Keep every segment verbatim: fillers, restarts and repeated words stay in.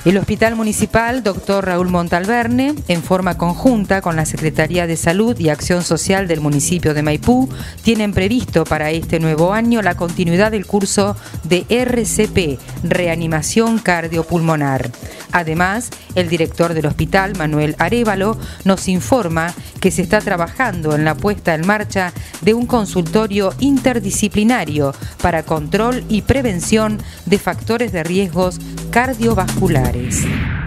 El Hospital Municipal Doctor Raúl Montalverne, en forma conjunta con la Secretaría de Salud y Acción Social del municipio de Maipú, tienen previsto para este nuevo año la continuidad del curso de R C P, Reanimación Cardiopulmonar. Además, el director del hospital, Manuel Arévalo, nos informa que se está trabajando en la puesta en marcha de un consultorio interdisciplinario para control y prevención de factores de riesgos cardiovasculares.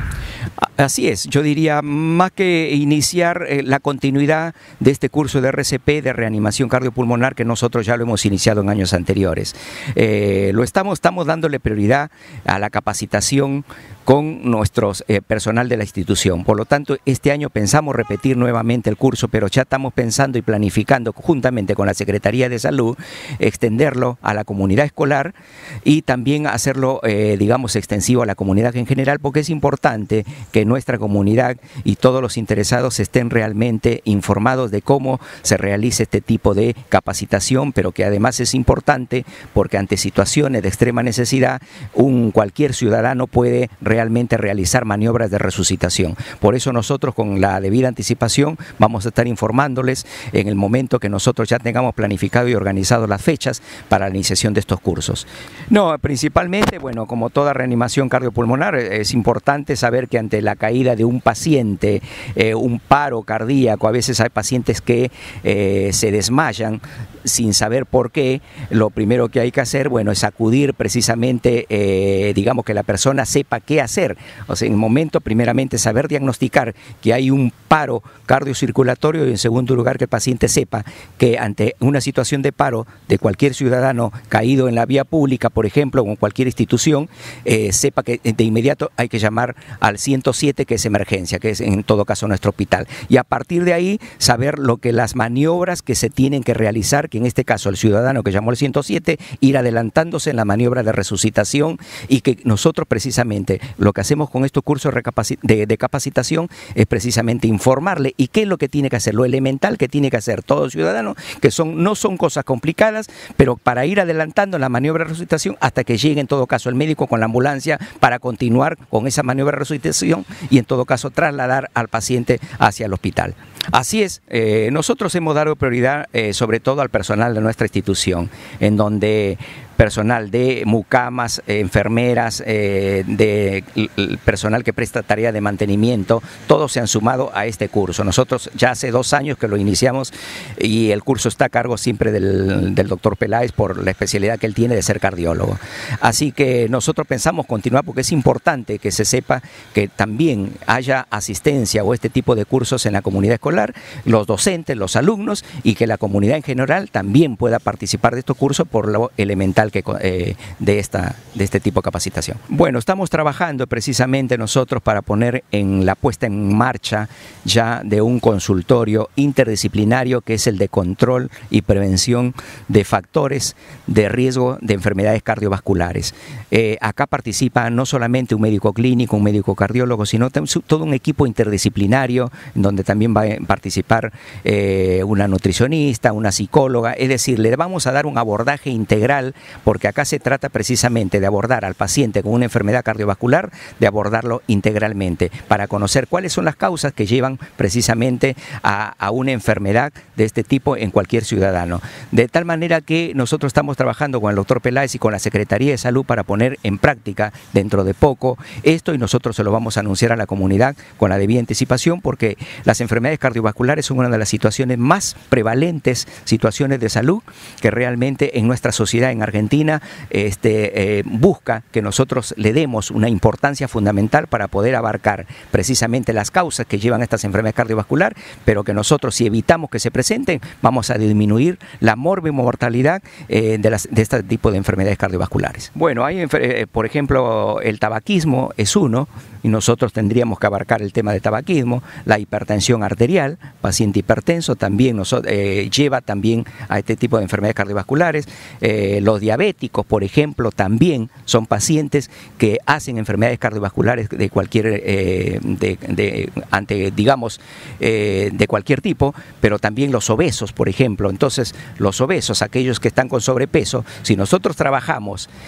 Así es, yo diría, más que iniciar eh, la continuidad de este curso de R C P, de reanimación cardiopulmonar, que nosotros ya lo hemos iniciado en años anteriores. Eh, lo estamos, estamos dándole prioridad a la capacitación con nuestro eh, personal de la institución. Por lo tanto, este año pensamos repetir nuevamente el curso, pero ya estamos pensando y planificando juntamente con la Secretaría de Salud extenderlo a la comunidad escolar y también hacerlo, eh, digamos, extensivo a la comunidad en general, porque es importante que nuestra comunidad y todos los interesados estén realmente informados de cómo se realiza este tipo de capacitación, pero que además es importante porque ante situaciones de extrema necesidad, un cualquier ciudadano puede realmente realizar maniobras de resucitación. Por eso nosotros, con la debida anticipación, vamos a estar informándoles en el momento que nosotros ya tengamos planificado y organizado las fechas para la iniciación de estos cursos. No, principalmente, bueno, como toda reanimación cardiopulmonar, es importante saber que ante la caída de un paciente, eh, un paro cardíaco, a veces hay pacientes que eh, se desmayan sin saber por qué. Lo primero que hay que hacer, bueno, es acudir precisamente, eh, digamos, que la persona sepa qué hacer. O sea, en el momento, primeramente, saber diagnosticar que hay un paro cardiocirculatorio y, en segundo lugar, que el paciente sepa que ante una situación de paro de cualquier ciudadano caído en la vía pública, por ejemplo, o en cualquier institución, eh, sepa que de inmediato hay que llamar al ciento siete, que es emergencia, que es en todo caso nuestro hospital. Y a partir de ahí, saber lo que las maniobras que se tienen que realizar, que en este caso el ciudadano que llamó al ciento siete, ir adelantándose en la maniobra de resucitación, y que nosotros precisamente lo que hacemos con estos cursos de, de capacitación es precisamente informarle y qué es lo que tiene que hacer, lo elemental que tiene que hacer todo ciudadano, que son, no son cosas complicadas, pero para ir adelantando la maniobra de resucitación hasta que llegue en todo caso el médico con la ambulancia para continuar con esa maniobra de resucitación y en todo caso trasladar al paciente hacia el hospital. Así es, eh, nosotros hemos dado prioridad eh, sobre todo al personal de nuestra institución, en donde personal de mucamas, eh, enfermeras, eh, de el personal que presta tarea de mantenimiento, todos se han sumado a este curso. Nosotros ya hace dos años que lo iniciamos y el curso está a cargo siempre del, del doctor Peláez por la especialidad que él tiene de ser cardiólogo. Así que nosotros pensamos continuar porque es importante que se sepa que también haya asistencia o este tipo de cursos en la comunidad escolar, los docentes, los alumnos, y que la comunidad en general también pueda participar de estos cursos por lo elemental que, eh, de, esta, de este tipo de capacitación. Bueno, estamos trabajando precisamente nosotros para poner en la puesta en marcha ya de un consultorio interdisciplinario que es el de control y prevención de factores de riesgo de enfermedades cardiovasculares. Eh, acá participa no solamente un médico clínico, un médico cardiólogo, sino todo un equipo interdisciplinario donde también va a participar eh, una nutricionista, una psicóloga, es decir, le vamos a dar un abordaje integral, porque acá se trata precisamente de abordar al paciente con una enfermedad cardiovascular, de abordarlo integralmente, para conocer cuáles son las causas que llevan precisamente a, a una enfermedad de este tipo en cualquier ciudadano. De tal manera que nosotros estamos trabajando con el doctor Peláez y con la Secretaría de Salud para poner en práctica dentro de poco esto, y nosotros se lo vamos a anunciar a la comunidad con la debida anticipación, porque las enfermedades cardiovasculares son una de las situaciones más prevalentes, situaciones de salud, que realmente en nuestra sociedad en Argentina este, eh, busca que nosotros le demos una importancia fundamental para poder abarcar precisamente las causas que llevan a estas enfermedades cardiovasculares, pero que nosotros, si evitamos que se presenten, vamos a disminuir la morbimortalidad eh, de, las, de este tipo de enfermedades cardiovasculares. Bueno, hay, eh, por ejemplo, el tabaquismo es uno, y nosotros tendríamos que abarcar el tema de tabaquismo, la hipertensión arterial, paciente hipertenso también nos, eh, lleva también a este tipo de enfermedades cardiovasculares. Eh, los diabéticos, por ejemplo, también son pacientes que hacen enfermedades cardiovasculares de cualquier, eh, de, de, ante, digamos, eh, de cualquier tipo, pero también los obesos, por ejemplo. Entonces, los obesos, aquellos que están con sobrepeso, si nosotros trabajamos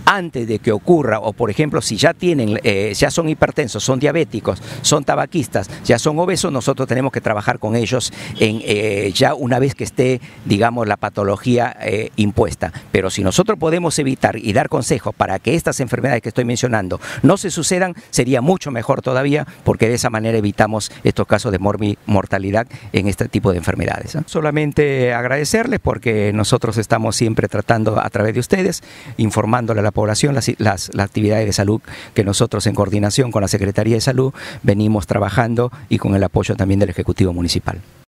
antes de que ocurra, o por ejemplo, si ya tienen, eh, ya son hipertensos, son diabéticos, son tabaquistas, ya son obesos, nosotros tenemos que trabajar con ellos en, eh, ya una vez que esté, digamos, la patología eh, impuesta. Pero si nosotros podemos evitar y dar consejos para que estas enfermedades que estoy mencionando no se sucedan, sería mucho mejor todavía, porque de esa manera evitamos estos casos de mortalidad en este tipo de enfermedades, ¿no? Solamente agradecerles, porque nosotros estamos siempre tratando a través de ustedes, informándole a la población las, las, las actividades de salud que nosotros en coordinación con la Secretaría de Salud venimos trabajando, y con el apoyo también del Ejecutivo Municipal.